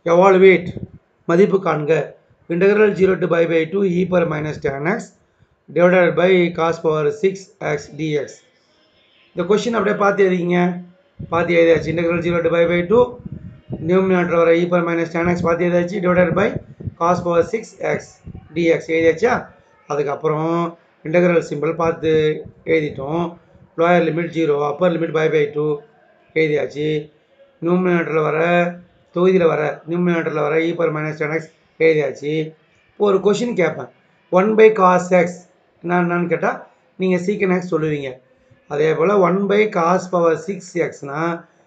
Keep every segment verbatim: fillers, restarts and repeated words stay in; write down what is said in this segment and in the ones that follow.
evaluate மதிப்பு காண்க integral zero to pi by two e power minus tan x divided by cos power six x dx. இந்த question அப்படியே பார்த்து எழுதிங்க. பார்த்து எழுதியாச்சு. integral zero to pi by two numerator வர e power minus tan x பார்த்து எழுதியாச்சு divided by cos power six x dx எழுதியாச்சா. அதுக்கப்புறம் integral சிம்பிள் பார்த்து எழுதிட்டோம். lower limit zero upper limit pi by two எழுதியாச்சு. நியூமினேட்டரில் வர தொகுதியில் வர நியூமினேட்டரில் வர e power minus tan x எழுதியாச்சு. இப்போ ஒரு கொஷின் கேட்பேன். ஒன் பை காஸ் எக்ஸ் என்னன்னு கேட்டால் நீங்கள் சீக்கன் எக்ஸ் சொல்லுவீங்க. அதே போல் one by cos power six எக்ஸ்னா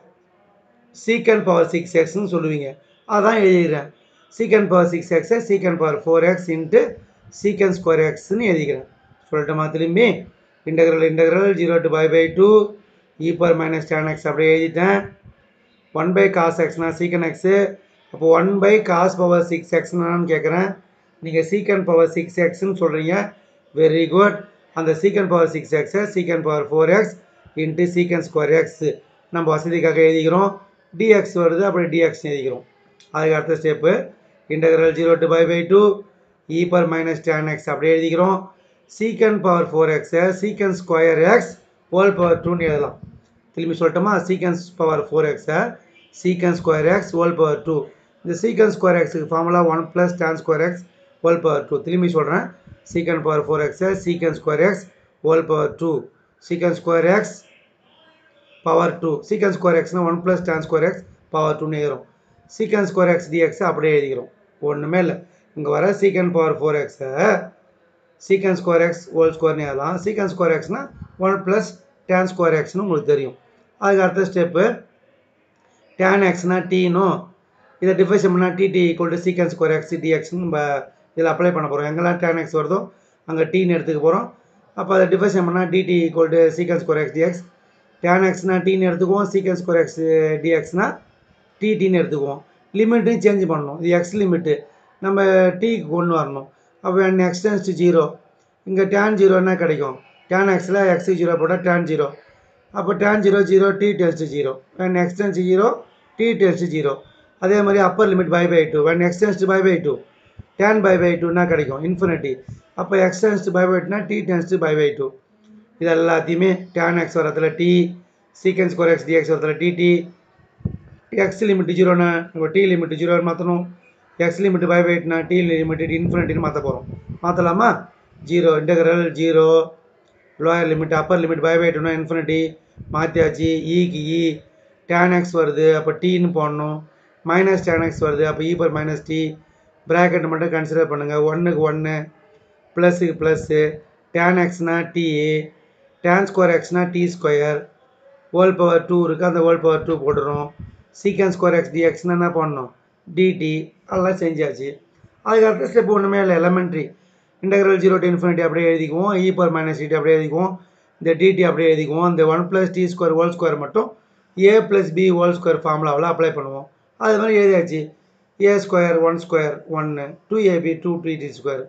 சீக்கன் பவர் சிக்ஸ் எக்ஸ்ன்னு சொல்லுவீங்க. அதான் எழுதிக்கிறேன். சீக்கன் பவர் சிக்ஸ் எக்ஸை secant power four x into secant square எக்ஸ்ன்னு எழுதிக்கிறேன். சொல்லட்டுமா திரும்பி? Integral integral zero to pi by two e power minus tan x அப்படியே எழுதிட்டேன். ஒன் பை காஸ் எக்ஸ்னா சீக்கன் எக்ஸு. அப்போ one by cos power six எக்ஸ்னான்னு கேட்குறேன். நீங்கள் சீக்கன் பவர் சிக்ஸ் எக்ஸ்ன்னு சொல்கிறீங்க. Very good. அந்த சீக்கன் பவர் சிக்ஸ் எக்ஸை secant power four x into secant square x நம்ம வசதிக்காக எழுதிக்கிறோம். டிஎக்ஸ் வருது, அப்படி டிஎக்ஸ் எழுதிக்கிறோம். அதுக்கு அடுத்த step integral zero to pi by two e power minus tan x அப்படியே எழுதிக்கிறோம். சீக்கன் பவர் ஃபோர் எக்ஸை secant square x whole power டூன்னு எழுதலாம். திரும்பி சொல்லட்டுமா? சீக்கன்ஸ் பவர் ஃபோர் எக்ஸை secant square x whole power two. இந்த சீக்கன் ஸ்கொயர் எக்ஸுக்கு formula one plus tan square x whole power two. திரும்பி சொல்கிறேன். சீக்கன் பவர் ஃபோர் எக்ஸை secant square x whole power two. Secant square x power two. Secant square எக்ஸ்னா one plus tan square x power டூன்னு எழுதுகிறோம். சீக்கன் square X டிஎக்ஸை அப்படியே எழுதிக்கிறோம். ஒன்றுமே இல்லை. இங்கே வர சீக்கன் பவர் ஃபோர் எக்ஸை சீக்கன் ஸ்கொயர் எக்ஸ் ஹோல் ஸ்கொயர்னு எழுதலாம். சீக்கன் ஸ்கொயர் எக்ஸ்னா ஒன் ப்ளஸ் டேன் ஸ்கொயர் எக்ஸ்னு உங்களுக்கு தெரியும். அதுக்கு அடுத்த ஸ்டெப்பு tan எக்ஸ்னா டீனும் இதை டிஃபைன் பண்ணால் d t equal to secant square x டிஎக்ஸ்னு நம்ம இதில் அப்ளை பண்ண போகிறோம். எங்கெல்லாம் tan எக்ஸ் வருதோ அங்கே டீன்னு எடுத்துக்க போகிறோம். அப்போ அதை டிஃபைன் பண்ணால் d t equal to secant square x d x. tan எக்ஸ்னா டீன்னு எடுத்துக்குவோம். சீக்கன் ஸ்கொயர் எக்ஸ் டிஎக்ஸ்னா டிடின்னு எடுத்துக்குவோம். லிமிட்டையும் சேஞ்ச் பண்ணணும். இது எக்ஸ் லிமிட்டு நம்ம டீக்கு கொண்டு வரணும். அப்போ எக்ஸ் டென்ஸ் டு ஜீரோ. இங்கே டேன் ஜீரோ என்ன கிடைக்கும்? tan எக்ஸில் எக்ஸ் ஜீரோ போட்டால் டேன் ஜீரோ. அப்போ tan zero zero t tends to zero. when x tends to zero t tends to zero. அதே மாதிரி upper limit pi by two. when x tends to pi by two tan pi by டூன்னா கிடைக்கும் infinity. அப்போ x tends to pi by டூனா t tends to pi by two. இது எல்லாத்தையுமே tan x வரத்தில் t, secant square x d x வரத்தில் d t, x limit ஜீரோனா நம்ம டி லிமிட் ஜீரோ மாற்றணும். எக்ஸ் லிமிட் பை பை டூனா டி லிமிட் இன்ஃபினிட்டின்னு மாற்ற போகிறோம். மாற்றலாமா? Zero integral zero lower limit upper limit pi by டூனா இன்ஃபினிட்டி மாற்றியாச்சு. ஈக்கு இ tan எக்ஸ் வருது, அப்போ டீன்னு போடணும். மைனஸ் tan எக்ஸ் வருது, அப்போ e power minus t. Bracket மட்டும் கன்சிடர் பண்ணுங்கள். ஒன்றுக்கு ஒன்று ப்ளஸுக்கு ப்ளஸ்ஸு. tan எக்ஸ்னா டி, tan ஸ்கொயர் எக்ஸ்னா t square whole power two இருக்குது, அந்த ஹோல் பவர் டூ போட்டுறோம். சீக்கன் ஸ்கொயர் எக்ஸ் டிஎக்ஸ்னா என்ன பண்ணணும்? டிடி. அதெல்லாம் செஞ்சாச்சு. அதுக்கு அடுத்த ஸ்டெப் ஒன்றுமே இல்லை, elementary. Integral zero to infinity அப்படியே எழுதிக்குவோம். இ பவர் மைனஸ் டிடி அப்படியே எழுதிக்குவோம். இந்த டிடி அப்படியே எழுதிக்குவோம். இந்த one plus t square whole square மட்டும் a plus b whole square ஃபார்முலாவில் அப்ளை பண்ணுவோம். அது மாதிரி எழுதியாச்சு. ஏ ஸ்கொயர் ஒன் ஸ்கொயர் ஒன்று, two a b two t t square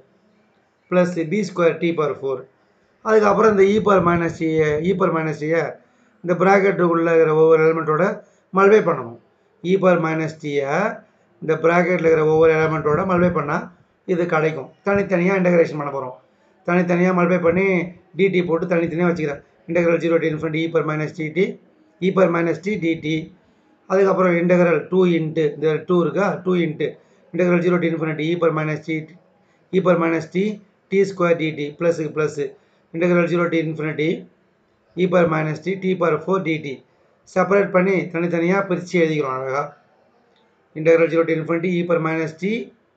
plus b square t power four. அதுக்கப்புறம் இந்த இ பவர் மைனஸ் டியை இ பவர் மைனஸ் டியை இந்த ப்ராக்கெட்டுக்குள்ளே இருக்கிற ஒவ்வொரு எலிமெண்ட்டோட மல்டிப்ளை பண்ணணும். இ பவர் மைனஸ் டியை இந்த ப்ராக்கெட்டில் இருக்கிற ஒவ்வொரு எலிமெண்ட்டோட மல்டிப்ளை பண்ணால் இது கிடைக்கும். தனித்தனியாக இன்டெகிரேஷன் பண்ண போகிறோம். தனித்தனியாக மல்டிப்ளை பண்ணி டிடி போட்டு தனித்தனியாக வச்சுக்கிறேன். Integral zero to infinity e power minus d t e power minus t d t. அதுக்கப்புறம் இன்டெக்ரல் டூ இன்ட்டு இந்த டூ இருக்கா two into integral zero to infinity e power minus t e power minus t t square d t ப்ளஸுக்கு plus integral zero to infinity e power minus t t power four d t. Separate பண்ணி தனித்தனியாக பிரித்து எழுதிக்கிறோம் அழகாக. Integral zero to infinity e power minus t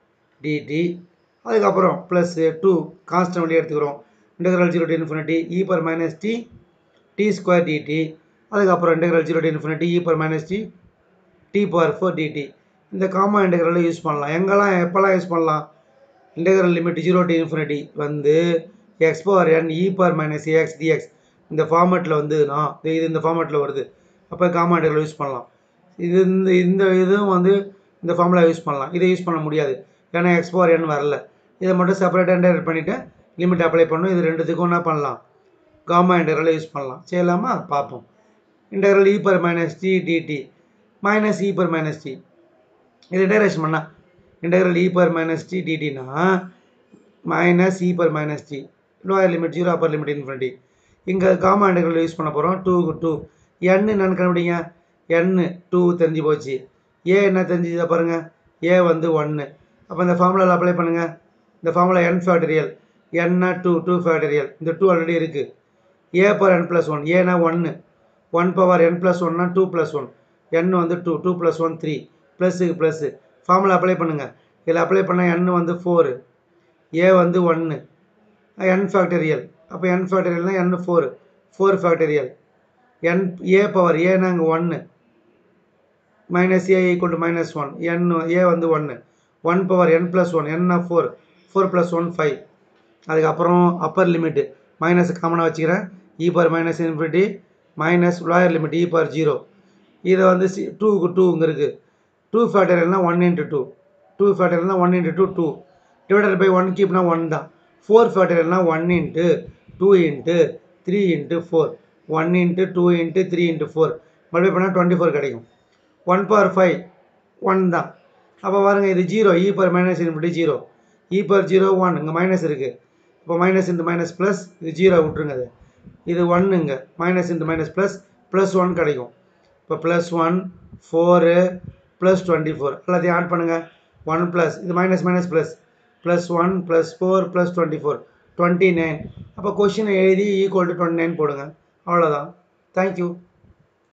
d t. அதுக்கப்புறம் plus two constant வழியாக எடுத்துக்கிறோம். Integral zero to infinity e power minus t t square d t. அதுக்கப்புறம் integral zero to infinity e power minus t t power four d t. இந்த gamma இன்டெக்ரலில் use பண்ணலாம். எங்கெல்லாம் எப்போல்லாம் use பண்ணலாம்? Integral limit zero to infinity வந்து x power n e power minus a x d x இந்த ஃபார்மேட்டில் வந்துன்னா இது இந்த ஃபார்மேட்டில் வருது. அப்போ காமா இன்டெக்ரல் யூஸ் பண்ணலாம். இது இந்த இந்த இதுவும் வந்து இந்த ஃபார்முலா யூஸ் பண்ணலாம். இதை யூஸ் பண்ண முடியாது, ஏன்னா எக்ஸ் பவர் என் வரல. இதை மட்டும் செப்பரேட்டாக இன்டெகிரேட் பண்ணிவிட்டு லிமிட் அப்ளை பண்ணணும். இது ரெண்டுத்துக்கும் என்ன பண்ணலாம்? காமா இன்டெக்ரலை யூஸ் பண்ணலாம். செய்யலாமா? பார்ப்போம். Integral e power minus t d t minus e power minus t இது இன்டகிரேஷன் பண்ணால் integral e power minus t டிடினா minus e power minus t lower limit zero upper limit infinity. இங்கே காமா இன்டகிரல் யூஸ் பண்ண போகிறோம். டூக்கு two என் என்னன்னு கண்டுபிடிங்க. என் two தெரிஞ்சு போச்சு. ஏ என்ன தெரிஞ்சுதா பாருங்கள். ஏ வந்து ஒன்று. அப்போ இந்த ஃபார்முலாவில் அப்ளை பண்ணுங்கள். இந்த ஃபார்முலா என் ஃபேக்டரியல் என்ன டூ டூ ஃபேக்டரியல் இந்த டூ ஆல்ரெடி இருக்குது. A power n plus one ஏனா ஒன்று ஒன் பவர் என் ப்ளஸ் ஒன்னா டூ ப்ளஸ் ஒன் என் வந்து two two plus one three ப்ளஸ்ஸுக்கு ப்ளஸ்ஸு ஃபார்முலா அப்ளை பண்ணுங்கள். இதில் அப்ளை பண்ணால் என் வந்து ஃபோரு ஏ வந்து ஒன்று என் ஃபேக்டரியல். அப்போ என் ஃபேக்டரியல்னால் n four four factorial n a power ஏன்னா அங்கே ஒன்று minus a equal to minus one n a வந்து ஒன்று one power n plus one என்ன four four plus one five. அதுக்கப்புறம் அப்பர் லிமிட்டு மைனஸ் காமனாக வச்சுக்கிறேன். E power minus infinity minus lower limit e power zero. இதை வந்து c டூக்கு two இங்கே இருக்குது. டூ ஃபேக்டரியல்னால் ஒன் இன்ட்டு டூ டூ ஃபேக்டரியல்னால் one into two two divided by one கீப்னா ஒன் தான். ஃபோர் ஃபேக்டரியல்னால் one into two into three into four one into two into three into four multiply பண்ணால் twenty four கிடைக்கும். One power five one தான். அப்போ பாருங்கள் இது zero e power minus infinity zero e power zero one இங்கே minus இருக்குது. இப்போ minus into minus plus இது ஜீரோ விட்டுருங்க. அது இது ஒன்றுங்க minus into minus plus plus one கிடைக்கும். இப்போ plus one four plus twenty four எல்லாத்தையும் ஆட் பண்ணுங்கள். ஒன் ப்ளஸ் இது minus minus plus plus one plus four plus twenty four twenty nine. அப்போ கொஷினை எழுதி ஈக்குவல் டு டுவெண்ட்டி நைன் போடுங்க. அவ்வளோதான். தேங்க்யூ.